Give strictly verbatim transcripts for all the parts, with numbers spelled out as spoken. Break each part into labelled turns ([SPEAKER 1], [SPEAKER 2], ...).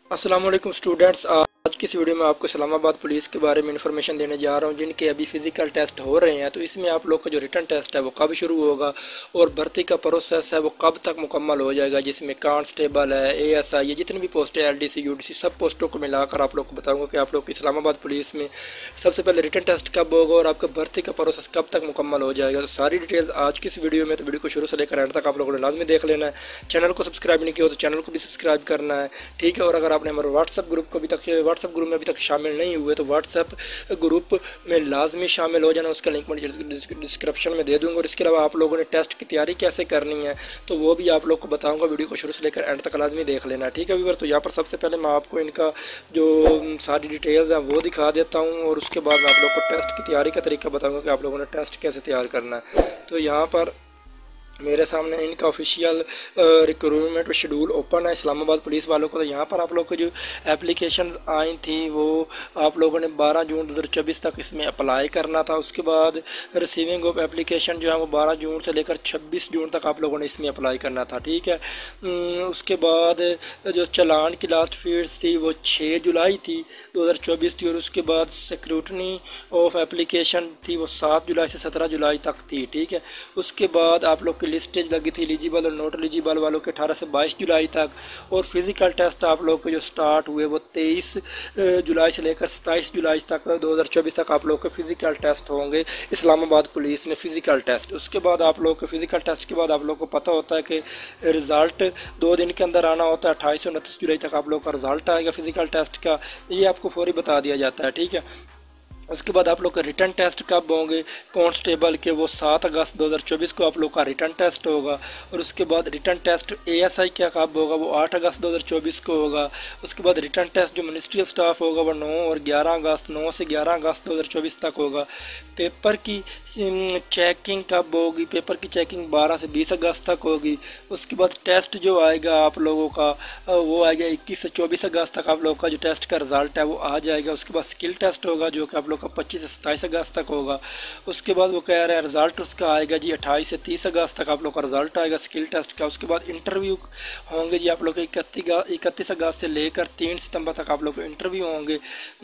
[SPEAKER 1] अस्सलाम वालेकुम स्टूडेंट्स। आज की इस वीडियो में आपको इस्लामाबाद पुलिस के बारे में इंफॉर्मेशन देने जा रहा हूं, जिनके अभी फिजिकल टेस्ट हो रहे हैं। तो इसमें आप लोग का जो रिटर्न टेस्ट है वो कब शुरू होगा और भर्ती का प्रोसेस है वो कब तक मुकम्मल हो जाएगा, जिसमें कांस्टेबल है, एएसआई है, जितनी भी पोस्टें एलडीसी यूडीसी सब पोस्टों को मिलाकर आप लोग को बताऊंगा कि आप लोग की इस्लामाबाद पुलिस में सबसे पहले रिटर्न टेस्ट कब होगा और आपका भर्ती का प्रोसेस कब तक मुकम्मल हो जाएगा। तो सारी डिटेल्स आज की इस वीडियो में, तो वीडियो को शुरू से लेकर एंड तक आप लोगों ने लाजमी देख लेना है। चैनल को सब्सक्राइब नहीं किया हो तो चैनल को भी सब्सक्राइब करना है, ठीक है। और अगर आपने हमारे व्हाट्सएप ग्रुप को अभी तक व्हाट्सएप ग्रुप में अभी तक शामिल नहीं हुए तो व्हाट्सएप ग्रुप में लाजमी शामिल हो जाना। उसका लिंक मैं डिस्क्रिप्शन में दे दूंगा। और इसके अलावा आप लोगों ने टेस्ट की तैयारी कैसे करनी है तो वो भी आप लोग को बताऊंगा। वीडियो को शुरू से लेकर एंड तक लाजमी देख लेना, ठीक है व्यूअर। तो यहाँ पर सबसे पहले मैं आपको इनका जो सारी डिटेल्स हैं वो दिखा देता हूँ और उसके बाद मैं आप लोग को टेस्ट की तैयारी का तरीका बताऊँगा कि आप लोगों ने टेस्ट कैसे तैयार करना है। तो यहाँ पर मेरे सामने इनका ऑफिशियल रिक्रूटमेंट शेड्यूल ओपन है इस्लामाबाद पुलिस वालों को। तो यहाँ पर आप लोग को जो एप्लीकेशन आई थी वो आप लोगों ने बारह जून दो हज़ार चौबीस तक इसमें अप्लाई करना था। उसके बाद रिसीविंग ऑफ एप्लीकेशन जो है वो बारह जून से लेकर छब्बीस जून तक आप लोगों ने इसमें अप्लाई करना था, ठीक है। उसके बाद जो चालान की लास्ट फीस थी वो छः जुलाई थी दो हज़ार चौबीस थी। और उसके बाद स्क्रूटनी ऑफ एप्लीकेशन थी वो सात जुलाई से सत्रह जुलाई तक थी, ठीक है। उसके बाद आप लोग लिस्टेज लगी थी एलिजिबल और नॉट एलिजिबल वालों के अठारह से बाईस जुलाई तक। और फिजिकल टेस्ट आप लोग के जो स्टार्ट हुए वो तेईस जुलाई से लेकर सत्ताईस जुलाई तक दो हज़ार चौबीस तक आप लोग के फिजिकल टेस्ट होंगे इस्लामाबाद पुलिस में फिजिकल टेस्ट। उसके बाद आप लोग के फिजिकल टेस्ट के बाद आप लोग को पता होता है कि रिज़ल्ट दो दिन के अंदर आना होता है। अट्ठाईस से उनतीस जुलाई तक आप लोग का रिजल्ट आएगा फिजिकल टेस्ट का, ये आपको फौरी बता दिया जाता है, ठीक है। उसके बाद आप लोग का रिटर्न टेस्ट कब होंगे कांस्टेबल के, वो सात अगस्त दो हज़ार चौबीस को आप लोग का रिटर्न टेस्ट होगा। और उसके बाद रिटर्न टेस्ट एएसआई क्या कब होगा, वो आठ अगस्त दो हज़ार चौबीस को होगा। उसके बाद रिटर्न टेस्ट जो मिनिस्ट्रियल स्टाफ होगा वो नौ और ग्यारह अगस्त नौ से ग्यारह अगस्त दो हज़ार चौबीस तक होगा। पेपर की चेकिंग कब होगी, पेपर की चेकिंग बारह से बीस अगस्त तक होगी। उसके बाद टेस्ट जो आएगा आप लोगों का वो आएगा इक्कीस से चौबीस अगस्त तक आप लोगों का जो टेस्ट का रिजल्ट है वो आ जाएगा। उसके बाद स्किल टेस्ट होगा जो कि आप लोग का पच्चीस से सत्ताईस अगस्त तक होगा। उसके बाद वो कह रहे हैं रिजल्ट उसका आएगा जी अट्ठाईस से तीस अगस्त तक आप लोग का रिजल्ट आएगा स्किल टेस्ट का। उसके बाद इंटरव्यू होंगे जी आप लोग के इकतीस अगस्त से लेकर तीन सितंबर तक आप लोग को इंटरव्यू होंगे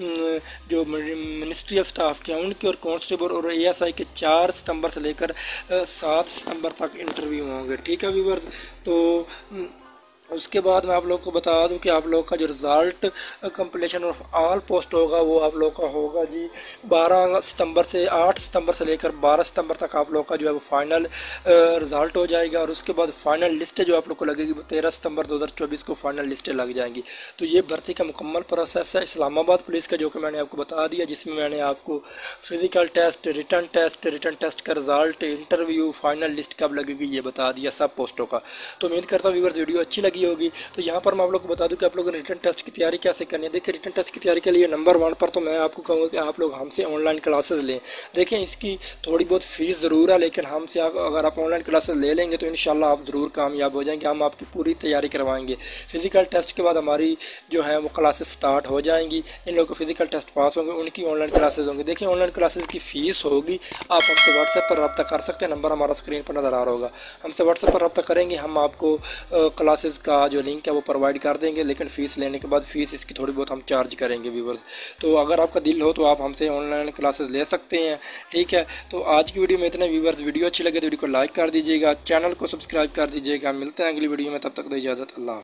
[SPEAKER 1] जो मिनिस्ट्रियल स्टाफ के हैं उनके। और कांस्टेबल और एएसआई के चार सितंबर से लेकर सात सितंबर तक इंटरव्यू होंगे, ठीक है व्यूअर्स। तो उसके बाद मैं आप लोग को बता दूं कि आप लोग का जो result completion of all post होगा वो आप लोग का होगा जी बारह सितंबर से आठ सितंबर से लेकर बारह सितंबर तक आप लोग का जो है वो फाइनल रिज़ल्ट हो जाएगा। और उसके बाद फाइनल लिस्ट जो आप लोग को लगेगी वो तेरह सितंबर दो हज़ार चौबीस को फाइनल लिस्टें लग जाएंगी। तो ये भर्ती का मुकम्मल प्रोसेस है इस्लामाबाद पुलिस का, जो कि मैंने आपको बता दिया, जिसमें मैंने आपको physical test, written test, written test का रिज़ल्ट, इंटरव्यू, फाइनल लिस्ट कब लगेगी ये बता दिया सब पोस्टों का। तो उम्मीद करता हूँ व्यूअर्स वीडियो अच्छी लगी होगी। तो यहाँ पर मैं आप लोग को बता दूं कि आप लोगों ने रिटर्न टेस्ट की तैयारी कैसे करनी है। देखिए रिटर्न टेस्ट की तैयारी के लिए नंबर वन पर तो मैं आपको कहूँगा कि आप लोग हमसे ऑनलाइन क्लासेस लें। देखिए इसकी थोड़ी बहुत फ़ीस ज़रूर है, लेकिन हमसे अगर आप ऑनलाइन क्लासेस ले लेंगे तो इंशाल्लाह आप ज़रूर कामयाब हो जाएंगे। हम आपकी पूरी तैयारी करवाएंगे। फिजिकल टेस्ट के बाद हमारी जो है वो क्लासेस स्टार्ट हो जाएंगी। इन लोगों को फिजिकल टेस्ट पास होंगे उनकी ऑनलाइन क्लासेस होंगी। देखिए ऑनलाइन क्लासेस की फ़ीस होगी, आप हमसे व्हाट्सएप पर रब्ता कर सकते हैं, नंबर हमारा स्क्रीन पर नज़र आ रहा होगा। हमसे व्हाट्सएप पर रब्ता करेंगे, हम आपको क्लासेस का जो लिंक है वो प्रोवाइड कर देंगे, लेकिन फ़ीस लेने के बाद फ़ीस इसकी थोड़ी बहुत हम चार्ज करेंगे व्यूअर्स। तो अगर आपका दिल हो तो आप हमसे ऑनलाइन क्लासेस ले सकते हैं, ठीक है। तो आज की वीडियो में इतना व्यूअर्स। वीडियो अच्छी लगे तो वीडियो को लाइक कर दीजिएगा, चैनल को सब्सक्राइब कर दीजिएगा। मिलते हैं अगली वीडियो में, तब तक दो इजाज़त, अल्लाह।